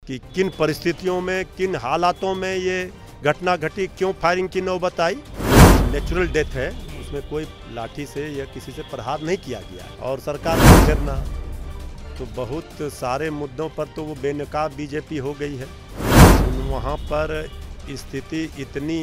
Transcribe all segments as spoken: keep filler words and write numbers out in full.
कि किन परिस्थितियों में, किन हालातों में ये घटना घटी, क्यों फायरिंग की नौबत आई। नेचुरल डेथ है, उसमें कोई लाठी से या किसी से प्रहार नहीं किया गया। और सरकार को घेरना, तो बहुत सारे मुद्दों पर तो वो बेनकाब बीजेपी हो गई है। वहाँ पर स्थिति इतनी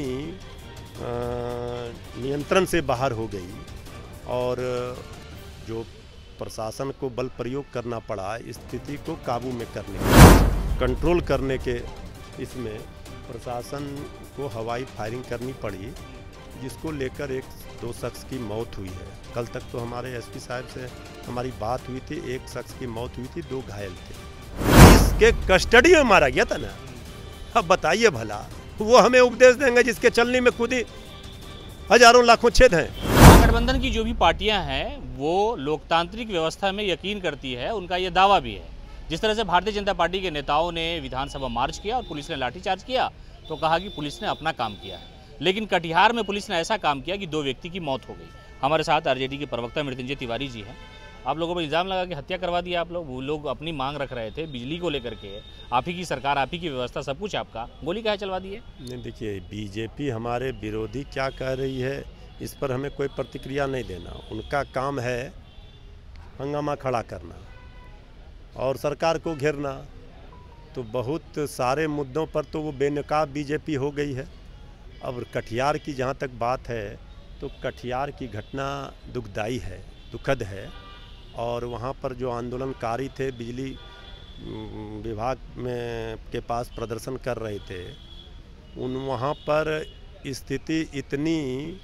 नियंत्रण से बाहर हो गई और जो प्रशासन को बल प्रयोग करना पड़ा स्थिति को काबू में करने के, कंट्रोल करने के, इसमें प्रशासन को हवाई फायरिंग करनी पड़ी, जिसको लेकर एक दो शख्स की मौत हुई है। कल तक तो हमारे एसपी साहब से हमारी बात हुई थी, एक शख्स की मौत हुई थी, दो घायल थे। पुलिस के कस्टडी में मारा गया था ना। अब बताइए भला, वो हमें उपदेश देंगे जिसके चलने में खुद ही हजारों लाखों छेद हैं। महागठबंधन की जो भी पार्टियां हैं वो लोकतांत्रिक व्यवस्था में यकीन करती है, उनका ये दावा भी है। जिस तरह से भारतीय जनता पार्टी के नेताओं ने विधानसभा मार्च किया और पुलिस ने लाठीचार्ज किया, तो कहा कि पुलिस ने अपना काम किया है। लेकिन कटिहार में पुलिस ने ऐसा काम किया कि दो व्यक्ति की मौत हो गई। हमारे साथ आरजेडी के प्रवक्ता मृत्युंजय तिवारी जी हैं। आप लोगों पर इल्ज़ाम लगा कि हत्या करवा दिया आप लोग। वो लोग अपनी मांग रख रहे थे बिजली को लेकर के, आप ही की सरकार, आप ही की व्यवस्था, सब कुछ आपका, गोली काहे चलवा दी है? नहीं, देखिए, बीजेपी हमारे विरोधी क्या कह रही है इस पर हमें कोई प्रतिक्रिया नहीं देना। उनका काम है हंगामा खड़ा करना और सरकार को घेरना। तो बहुत सारे मुद्दों पर तो वो बेनकाब बीजेपी हो गई है। अब कटिहार की जहाँ तक बात है, तो कटिहार की घटना दुखदाई है, दुखद है। और वहाँ पर जो आंदोलनकारी थे, बिजली विभाग में के पास प्रदर्शन कर रहे थे, उन वहाँ पर स्थिति इतनी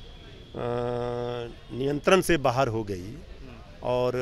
नियंत्रण से बाहर हो गई और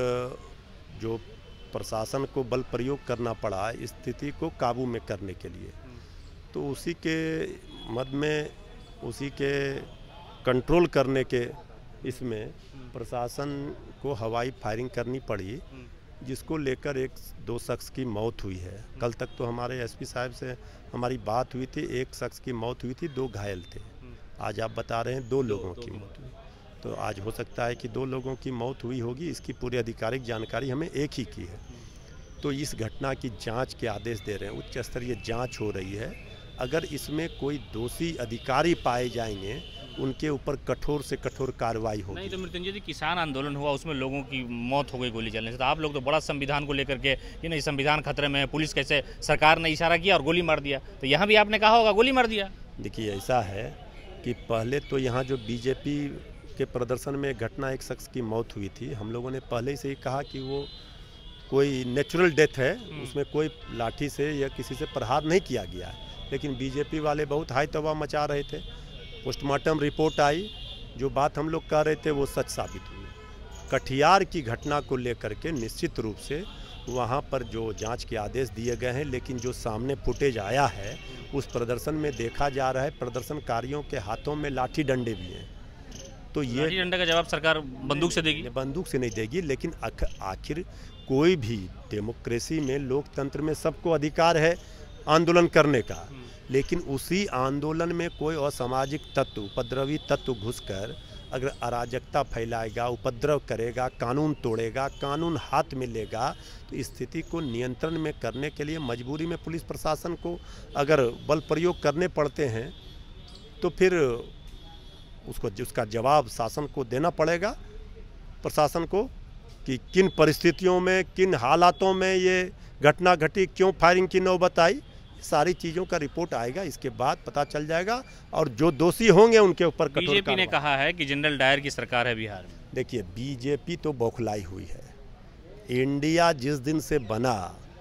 जो प्रशासन को बल प्रयोग करना पड़ा स्थिति को काबू में करने के लिए। तो उसी के मद में, उसी के कंट्रोल करने के, इसमें प्रशासन को हवाई फायरिंग करनी पड़ी, जिसको लेकर एक दो शख्स की मौत हुई है। कल तक तो हमारे एसपी साहब से हमारी बात हुई थी, एक शख्स की मौत हुई थी, दो घायल थे। आज आप बता रहे हैं दो लोगों की मौत हुई, तो आज हो सकता है कि दो लोगों की मौत हुई होगी। इसकी पूरी आधिकारिक जानकारी हमें एक ही की है। तो इस घटना की जांच के आदेश दे रहे हैं, उच्च स्तरीय जांच हो रही है। अगर इसमें कोई दोषी अधिकारी पाए जाएंगे, उनके ऊपर कठोर से कठोर कार्रवाई होगी। नहीं तो मृत्युंजय जी, किसान आंदोलन हुआ, उसमें लोगों की मौत हो गई गोली चलने से, तो आप लोग तो बड़ा संविधान को लेकर के कि नहीं संविधान खतरे में है, पुलिस कैसे, सरकार ने इशारा किया और गोली मार दिया। तो यहाँ भी आपने कहा होगा गोली मार दिया। देखिए, ऐसा है कि पहले तो यहाँ जो बीजेपी के प्रदर्शन में घटना, एक शख्स की मौत हुई थी, हम लोगों ने पहले से ही कहा कि वो कोई नेचुरल डेथ है, उसमें कोई लाठी से या किसी से प्रहार नहीं किया गया है। लेकिन बीजेपी वाले बहुत हाई तबाह मचा रहे थे। पोस्टमार्टम रिपोर्ट आई, जो बात हम लोग कह रहे थे वो सच साबित हुई। कटिहार की घटना को लेकर के निश्चित रूप से वहाँ पर जो जांच के आदेश दिए गए हैं, लेकिन जो सामने फुटेज आया है उस प्रदर्शन में देखा जा रहा है प्रदर्शनकारियों के हाथों में लाठी डंडे भी हैं। तो ये लाठी डंडे का जवाब सरकार बंदूक से देगी? बंदूक से नहीं देगी, लेकिन आखिर कोई भी डेमोक्रेसी में, लोकतंत्र में सबको अधिकार है आंदोलन करने का। लेकिन उसी आंदोलन में कोई असामाजिक तत्व, उपद्रवी तत्व घुसकर अगर अराजकता फैलाएगा, उपद्रव करेगा, कानून तोड़ेगा, कानून हाथ में लेगा, तो स्थिति को नियंत्रण में करने के लिए मजबूरी में पुलिस प्रशासन को अगर बल प्रयोग करने पड़ते हैं, तो फिर उसको उसका जवाब शासन को देना पड़ेगा, प्रशासन को, कि किन परिस्थितियों में, किन हालातों में ये घटना घटी, क्यों फायरिंग की नौबत आई। सारी चीज़ों का रिपोर्ट आएगा, इसके बाद पता चल जाएगा और जो दोषी होंगे उनके ऊपर कठोर कार्रवाई। बीजेपी ने कहा है कि जनरल डायर की सरकार है बिहार में। देखिए, बीजेपी तो बौखलाई हुई है। इंडिया जिस दिन से बना,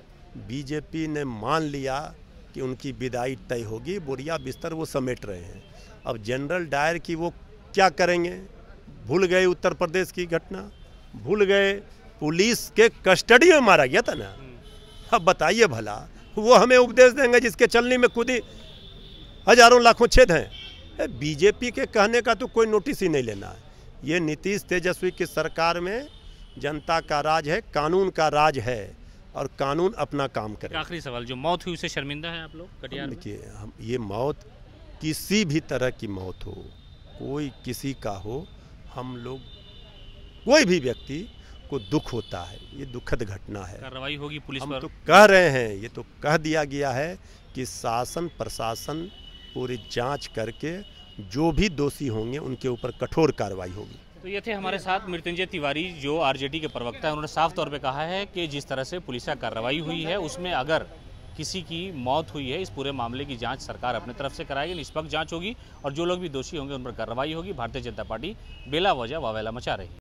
बीजेपी ने मान लिया कि उनकी विदाई तय होगी, बोरिया बिस्तर वो समेट रहे हैं। अब जनरल डायर की वो क्या करेंगे? भूल गए उत्तर प्रदेश की घटना, भूल गए पुलिस के कस्टडी में मारा गया था ना। अब बताइए भला, वो हमें उपदेश देंगे जिसके चलने में खुद ही हजारों लाखों छेद हैं। बीजेपी के कहने का तो कोई नोटिस ही नहीं लेना है। ये नीतीश तेजस्वी की सरकार में जनता का राज है, कानून का राज है और कानून अपना काम करे। आखिरी सवाल, जो मौत हुई उससे शर्मिंदा है आप लोग कटिहार में? देखिए, हम ये मौत किसी भी तरह की मौत हो, कोई किसी का हो, हम लोग कोई भी व्यक्ति को दुख होता है। ये दुखद घटना है। कार्रवाई होगी पुलिस हम पर? तो कह रहे हैं, ये तो कह दिया गया है कि शासन प्रशासन पूरी जांच करके जो भी दोषी होंगे उनके ऊपर कठोर कार्रवाई होगी। तो ये थे हमारे साथ मृत्युंजय तिवारी, जो आरजेडी के प्रवक्ता हैं। उन्होंने साफ तौर पे कहा है कि जिस तरह से पुलिस का कार्रवाई हुई है उसमें अगर किसी की मौत हुई है, इस पूरे मामले की जांच सरकार अपने तरफ से कराएगी, निष्पक्ष जांच होगी और जो लोग भी दोषी होंगे उन पर कार्रवाई होगी। भारतीय जनता पार्टी बेला वजह वावेला मचा रही है।